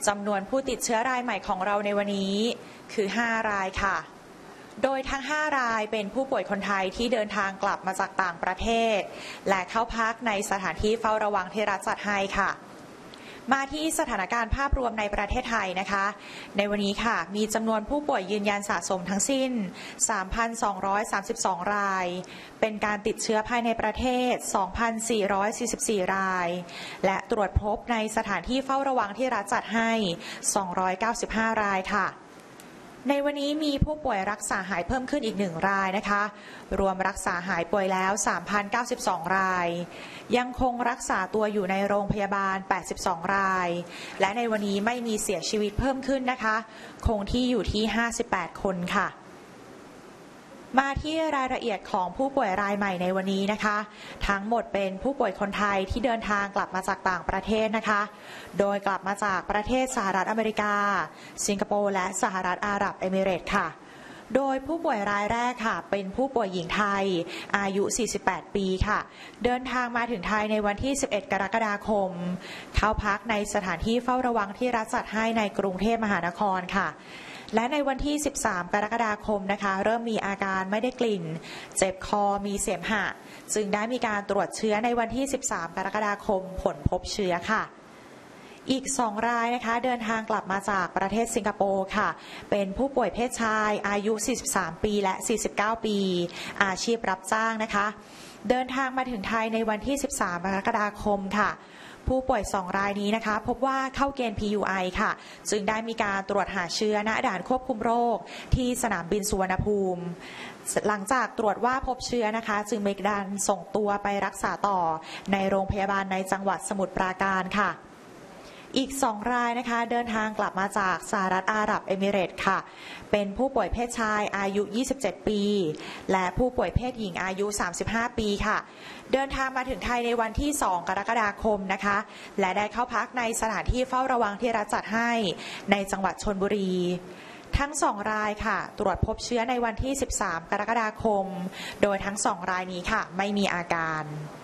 จำนวนผู้ติดเชื้อรายใหม่ของเราในวันนี้คือ5รายค่ะโดยทั้ง5รายเป็นผู้ป่วยคนไทยที่เดินทางกลับมาจากต่างประเทศและเข้าพักในสถานที่เฝ้าระวังที่รัฐจัดให้ค่ะมาที่สถานการณ์ภาพรวมในประเทศไทยนะคะในวันนี้ค่ะมีจำนวนผู้ป่วยยืนยันสะสมทั้งสิ้น 3,232 รายเป็นการติดเชื้อภายในประเทศ 2,444 รายและตรวจพบในสถานที่เฝ้าระวังที่รัฐจัดให้295รายค่ะในวันนี้มีผู้ป่วยรักษาหายเพิ่มขึ้นอีก1รายนะคะรวมรักษาหายป่วยแล้ว 3,092 รายยังคงรักษาตัวอยู่ในโรงพยาบาล82รายและในวันนี้ไม่มีเสียชีวิตเพิ่มขึ้นนะคะคงที่อยู่ที่58คนค่ะมาที่รายละเอียดของผู้ป่วยรายใหม่ในวันนี้นะคะทั้งหมดเป็นผู้ป่วยคนไทยที่เดินทางกลับมาจากต่างประเทศนะคะโดยกลับมาจากประเทศสหรัฐอเมริกาสิงคโปร์และสหรัฐอาหรับเอมิเรตส์ค่ะโดยผู้ป่วยรายแรกค่ะเป็นผู้ป่วยหญิงไทยอายุ48ปีค่ะเดินทางมาถึงไทยในวันที่11กรกฎาคมเข้าพักในสถานที่เฝ้าระวังที่รัฐจัดให้ในกรุงเทพมหานครค่ะและในวันที่13กรกฎาคมนะคะเริ่มมีอาการไม่ได้กลิ่นเจ็บคอมีเสมหะจึงได้มีการตรวจเชื้อในวันที่13กรกฎาคมผลพบเชื้อค่ะอีก2รายนะคะเดินทางกลับมาจากประเทศสิงคโปร์ค่ะเป็นผู้ป่วยเพศชายอายุ43ปีและ49ปีอาชีพรับจ้างนะคะเดินทางมาถึงไทยในวันที่13กรกฎาคมค่ะผู้ป่วย2รายนี้นะคะพบว่าเข้าเกณฑ์ PUI ค่ะจึงได้มีการตรวจหาเชื้อณด่านควบคุมโรคที่สนามบินสุวรรณภูมิหลังจากตรวจว่าพบเชื้อนะคะจึงมีการส่งตัวไปรักษาต่อในโรงพยาบาลในจังหวัดสมุทรปราการค่ะอีก2รายนะคะเดินทางกลับมาจากสหรัฐอาหรับเอมิเรตส์ค่ะเป็นผู้ป่วยเพศชายอายุ27ปีและผู้ป่วยเพศหญิงอายุ35ปีค่ะเดินทางมาถึงไทยในวันที่2กรกฎาคมนะคะและได้เข้าพักในสถานที่เฝ้าระวังที่รัฐจัดให้ในจังหวัดชลบุรีทั้ง2รายค่ะตรวจพบเชื้อในวันที่13กรกฎาคมโดยทั้ง2รายนี้ค่ะไม่มีอาการ